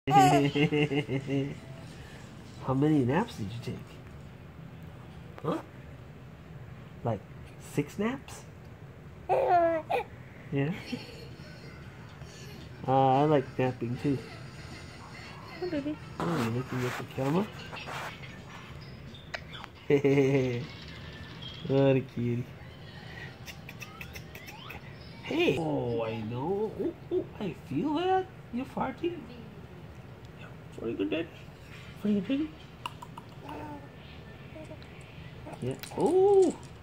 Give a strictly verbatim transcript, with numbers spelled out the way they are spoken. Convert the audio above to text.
How many naps did you take? Huh? Like six naps? Yeah. Uh, I like napping too. Oh, baby. Oh, you're looking at the camera? What a cutie. Hey! Oh, I know. Oh, oh, I feel that. You're farting. Very good, Daddy. Very good, Daddy. Yeah. Oh!